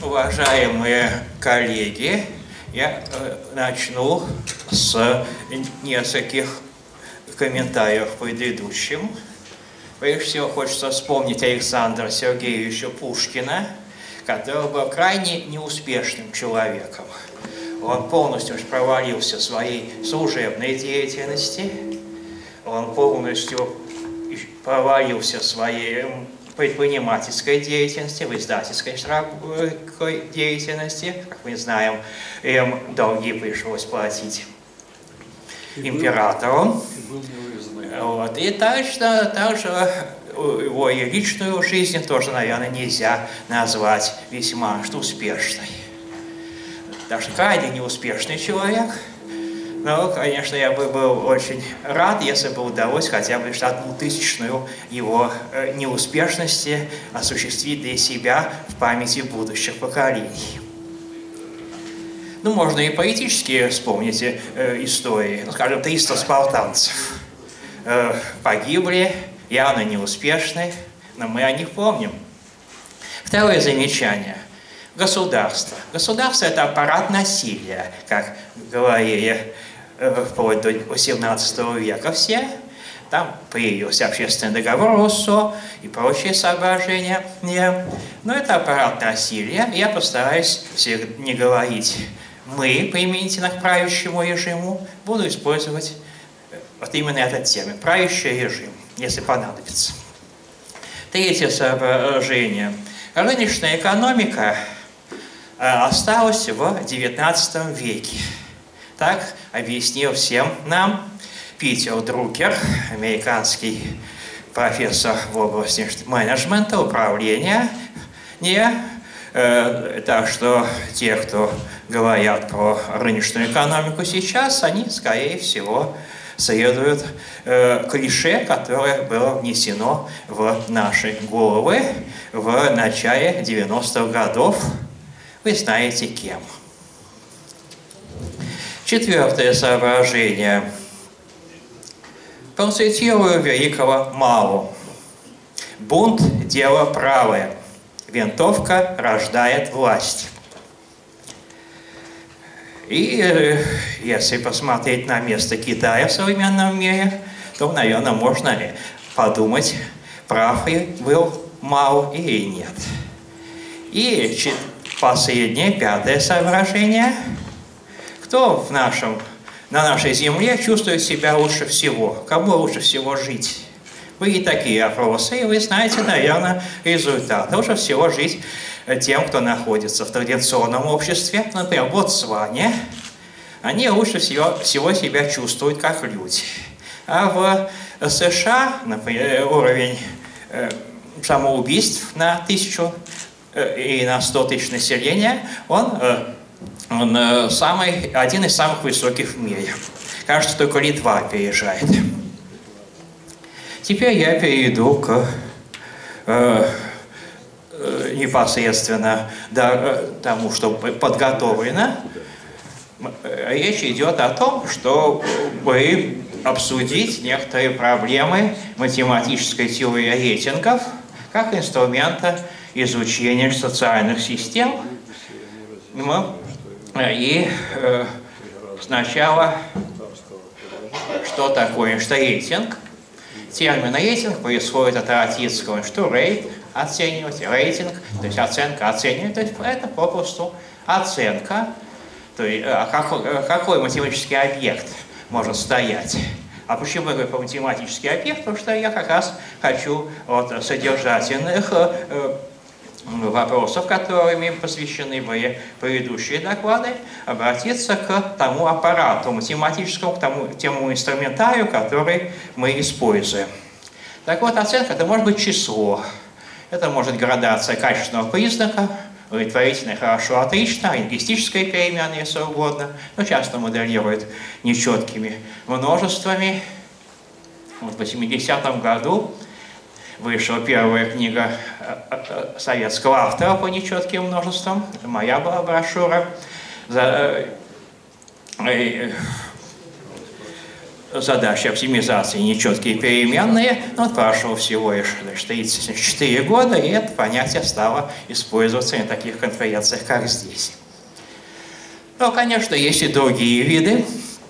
Уважаемые коллеги, я начну с нескольких комментариев к предыдущим. Прежде всего, хочется вспомнить Александра Сергеевича Пушкина, который был крайне неуспешным человеком. Он полностью провалился в своей служебной деятельности, он полностью провалился в своей предпринимательской деятельности, в издательской деятельности. Как мы знаем, им долги пришлось платить императору. Вот. И также его и личную жизнь тоже, наверное, нельзя назвать весьма успешной. Даже крайне неуспешный человек. Но, конечно, я бы был очень рад, если бы удалось хотя бы 1/1000 его неуспешности осуществить для себя в памяти будущих поколений. Ну, можно и поэтически вспомнить истории. Ну, скажем, 300 спартанцев погибли, явно неуспешны, но мы о них помним. Второе замечание. Государство. Государство – это аппарат насилия, как говорили вплоть до XVIII века все. Там появился общественный договор Руссо и прочие соображения. Но это аппарат насилия. Я постараюсь не говорить «мы» применительно к правящему режиму. Буду использовать вот именно этот термин – правящий режим, если понадобится. Третье соображение. Рыночная экономика осталась в XIX веке. Так объяснил всем нам Питер Друкер, американский профессор в области менеджмента, управления. Так что те, кто говорят про рыночную экономику сейчас, они, скорее всего, следуют клише, которое было внесено в наши головы в начале 90-х годов. Вы знаете, кем. Четвертое соображение. Процитирую великого Мао. «Бунт – дело правое. Винтовка рождает власть». И если посмотреть на место Китая в современном мире, то, наверное, можно подумать, прав ли был Мао или нет. И последнее, пятое соображение. Кто на нашей земле чувствует себя лучше всего? Кому лучше всего жить? Были такие опросы, и вы знаете, наверное, результат. Лучше всего жить тем, кто находится в традиционном обществе, например, в Ботсване. Они лучше всего себя чувствуют как люди. А в США, например, уровень самоубийств на 1000 и на 100 тысяч населения, он один из самых высоких в мире. Кажется, только Литва опережает. Теперь я перейду к непосредственно тому, что подготовлено. Речь идет о том, чтобы обсудить некоторые проблемы математической теории рейтингов как инструмента изучения социальных систем. И сначала, что такое рейтинг? Термин рейтинг происходит от латинского, что rate – оценивать, рейтинг, то есть оценка, оценивать, то есть это попросту оценка. То есть какой математический объект может стоять? А почему я говорю про математический объект? Потому что я как раз хочу от содержательных вопросов, которыми посвящены были предыдущие доклады, обратиться к тому аппарату математическому, к тому инструментарию, который мы используем. Так вот, оценка – это может быть число, это может градация качественного признака, удовлетворительно, хорошо, отлично, лингвистическая переменная, если угодно, но часто моделирует нечеткими множествами. Вот в 80-м году вышла первая книга советского автора по нечетким множествам. Это моя была брошюра. задачи оптимизации нечеткие переменные, но он прошел всего лишь 34 года, и это понятие стало использоваться на таких конференциях, как здесь. Но, конечно, есть и другие виды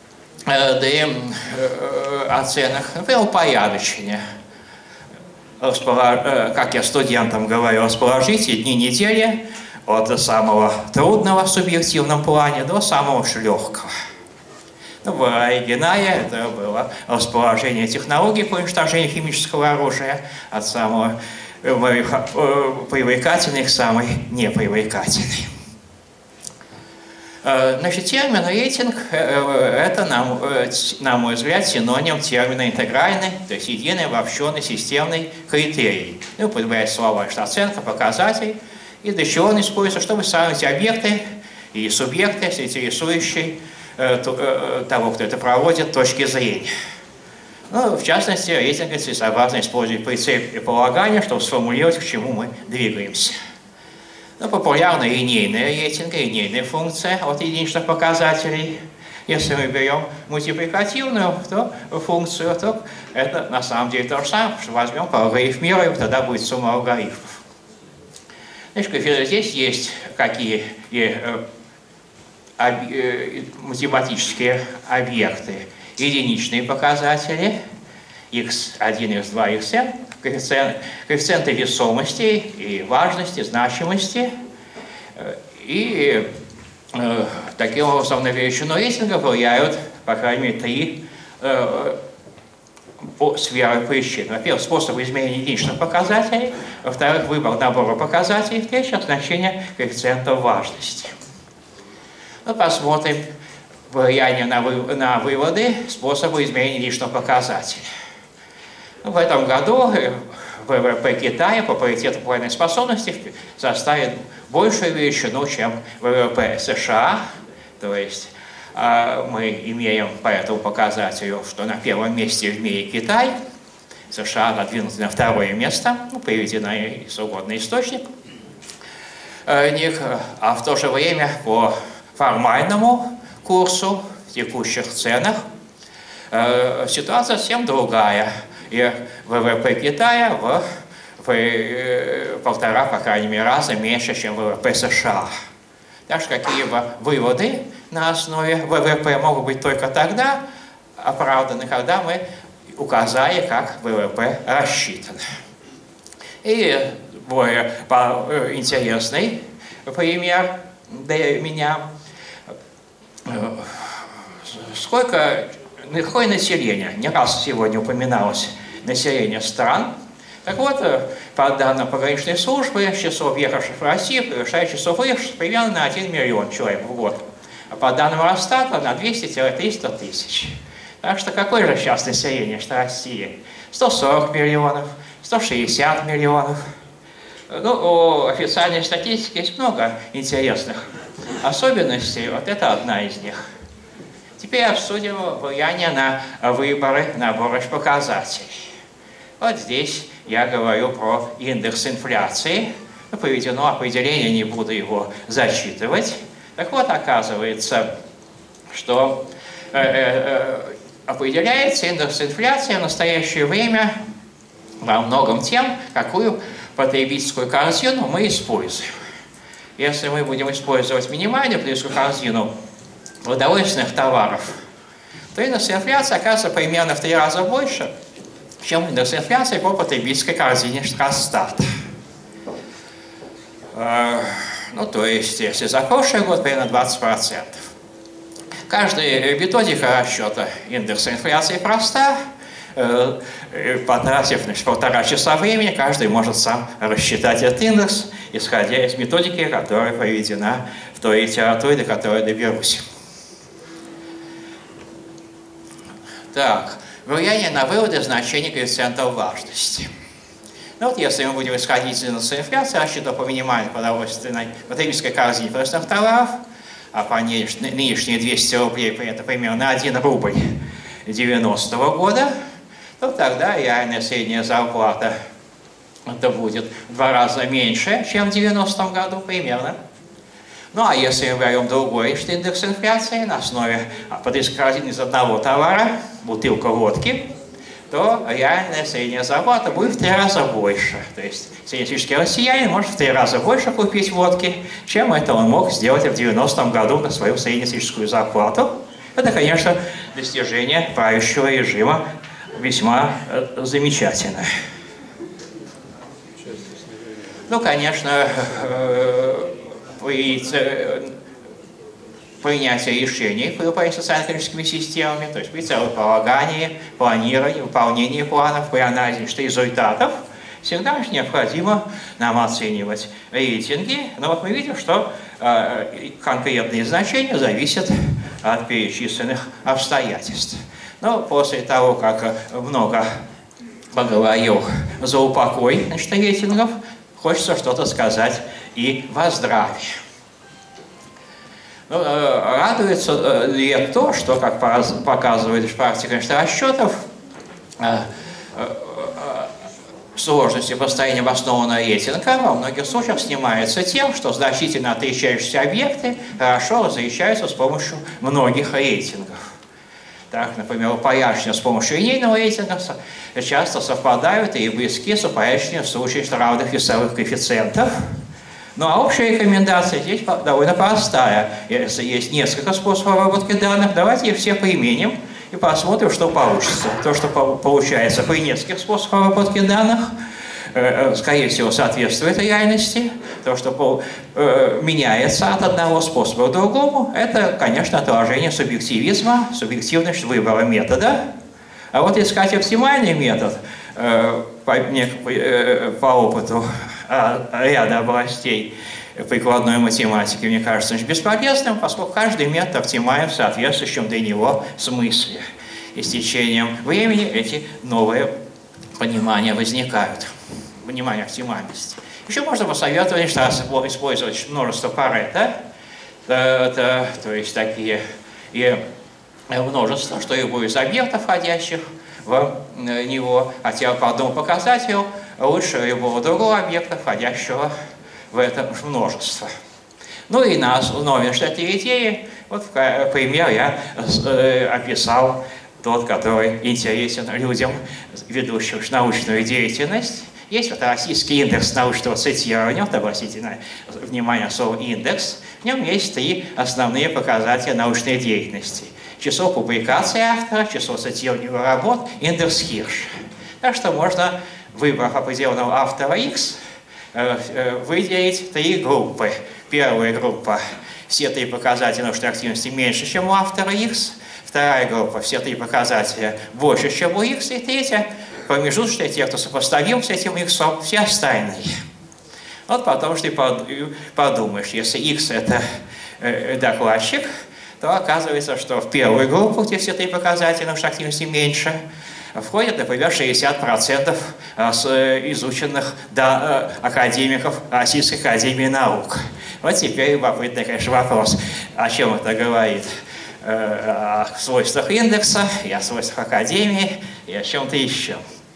оценок, например, упорядочение. Как я студентам говорю, расположите дни недели от самого трудного в субъективном плане до самого легкого. В оригинале это было расположение технологий по уничтожению химического оружия от самого привлекательной к самой непривлекательной. Значит, термин рейтинг – это, на мой взгляд, синоним термина интегральный, то есть единый, обобщенный, системный критерий. Употребляет слова, что оценка, показатель, и для чего он используется, чтобы сравнить объекты и субъекты с интересующей того, кто это проводит, точки зрения. Ну, в частности, рейтинг целесообразно использует прицеп и полагание, чтобы сформулировать, к чему мы двигаемся. Ну, популярны линейные рейтинги, линейные функции от единичных показателей. Если мы берем мультипликативную функцию, то это на самом деле то же самое, что возьмем, алгоритмируем, тогда будет сумма алгоритмов. Значит, здесь есть какие математические объекты, единичные показатели, x1, x2, xn, коэффициенты весомости и важности, значимости. И таким образом на величину рейтинга влияют, по крайней мере, три сферы причин. Во-первых, способ измерения единичных показателей, во-вторых, выбор набора показателей, в-третьих, значение коэффициента важности. Ну, посмотрим влияние на выводы способа измерения единичных показателей. В этом году ВВП Китая по паритету покупательной способности составит большую величину, чем ВВП США. То есть мы имеем по этому показателю, что на первом месте в мире Китай, США надвинуты на второе место, приведена угодный источник них, а в то же время по формальному курсу, в текущих ценах, ситуация совсем другая. И ВВП Китая в 1,5, по крайней мере, раза меньше, чем ВВП США. Так что какие-либо выводы на основе ВВП могут быть только тогда оправданы, когда мы указали, как ВВП рассчитан. И более интересный пример для меня. Какое население? Не раз сегодня упоминалось население стран. Так вот, по данным пограничной службы, число въехавших в Россию превышает число выехавших примерно на 1 миллион человек в год. А по данным Росстата на 200-300 тысяч. Так что какое же сейчас население России? 140 миллионов, 160 миллионов. Ну, у официальной статистики есть много интересных особенностей. Вот это одна из них. Теперь обсудим влияние на выборы набора показателей. Вот здесь я говорю про индекс инфляции. Приведено определение, не буду его зачитывать. Так вот, оказывается, что определяется индекс инфляции в настоящее время во многом тем, какую потребительскую корзину мы используем. Если мы будем использовать минимальную потребительскую корзину продовольственных товаров, то индекс инфляции окажется примерно в 3 раза больше, чем индекс инфляции по потребительской корзине Росстата. Ну, то есть, если за прошлый год, примерно 20%. Каждая методика расчета индекса инфляции проста. Потратив 1,5 часа времени, каждый может сам рассчитать этот индекс, исходя из методики, которая проведена в той литературе, до которой доберусь. Так, влияние на выводы значений коэффициентов важности. Ну вот если мы будем исходить из индекса инфляции, рассчитывая по минимальной продовольственной потребительской корзине продовольственных товаров, а по нынешние 200 рублей, это примерно 1 рубль 90-го года, то тогда реальная средняя зарплата это будет в 2 раза меньше, чем в 90-м году примерно. Ну а если мы берем другой индекс инфляции на основе происходит из одного товара, бутылка водки, то реальная средняя зарплата будет в 3 раза больше. То есть среднестатистический россиянин может в 3 раза больше купить водки, чем это он мог сделать в 90-м году на свою среднестатистическую зарплату. Это, конечно, достижение правящего режима весьма замечательное. Ну, конечно, принятие решений при управлении социально-экономическими системами, то есть при целеполагании, планировании, выполнении планов, при анализе результатов, всегда необходимо нам оценивать рейтинги. Но вот мы видим, что конкретные значения зависят от перечисленных обстоятельств. Но после того, как много поговорил за упокой, значит, рейтингов, хочется что-то сказать и во здравии. Ну, радуется ли то, что, как показывает практика расчетов, сложности построения обоснованного рейтинга во многих случаях снимается тем, что значительно отличающиеся объекты хорошо различаются с помощью многих рейтингов. Так, например, упорядочения с помощью линейного рейтинга часто совпадают и близки с упорядочением в случае равных весовых коэффициентов. Ну а общая рекомендация здесь довольно простая. Если есть несколько способов обработки данных, давайте их все применим и посмотрим, что получится. То, что получается при нескольких способах обработки данных, скорее всего, соответствует реальности. То, что меняется от одного способа к другому, это, конечно, отражение субъективизма, субъективность выбора метода. А вот искать оптимальный метод по опыту ряда областей прикладной математики, мне кажется, бесполезным, поскольку каждый метод оптимален в соответствующем для него смысле. И с течением времени эти новые понимания возникают, понимание оптимальности. Еще можно посоветовать, что использовать множество Парето, то есть такие и множество, что любой из объектов, входящих в него, хотя по одному показателю лучше любого другого объекта, входящего в это множество. Ну и на основе этой идеи, вот пример я описал тот, который интересен людям, ведущим научную деятельность. Есть вот российский индекс научного цитирования, вот обратите внимание на слово «индекс», в нем есть 3 основные показателя научной деятельности. Число публикаций автора, число цитированных работ, индекс Хирша. Так что можно, выбрав определенного автора X, выделить 3 группы. Первая группа – все 3 показателя научной активности меньше, чем у автора X. Вторая группа – все 3 показателя больше, чем у X. И третья – промежуточные, те, кто сопоставим с этим X, все остальные. Вот потом что ты подумаешь, если X – это докладчик, то оказывается, что в первую группу, где все 3 показателя научной активности меньше, входят, например, 60% изученных академиков Российской академии наук. Вот теперь любопытный, конечно, вопрос, о чем это говорит. О свойствах индекса, и о свойствах академии, и о чем-то еще.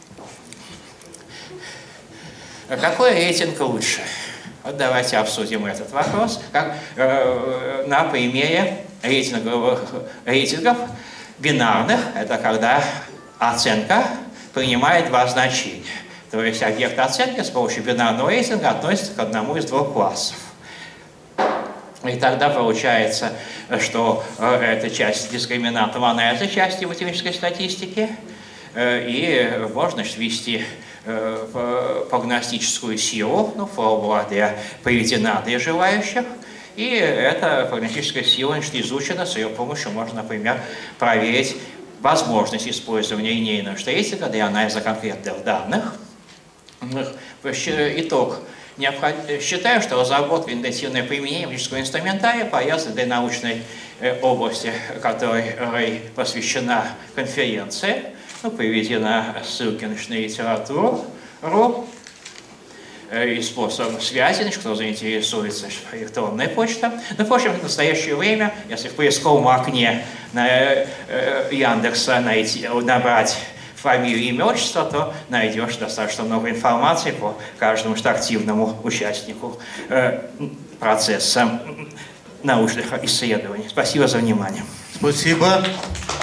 Какой рейтинг лучше? Вот давайте обсудим этот вопрос на примере рейтингов бинарных. Это когда оценка принимает 2 значения. То есть объект оценки с помощью бинарного рейтинга относится к одному из 2 классов. И тогда получается, что эта часть дискриминанта равняется части математической статистики, и можно ввести прогностическую силу, формула приведена для желающих, и эта прогностическая сила изучена, с ее помощью можно, например, проверить возможность использования линейного рейтинга для анализа конкретных данных. Итог. Считаю, что разработка интенсивное применение физического инструментария полезна для научной области, которой посвящена конференция. Приведена ссылки на литературу, и способ связи, кто заинтересуется, электронная почта. Но, впрочем, в настоящее время, если в поисковом окне Яндекса набрать фамилию, имя, отчество, то найдешь достаточно много информации по каждому активному участнику процесса научных исследований. Спасибо за внимание. Спасибо.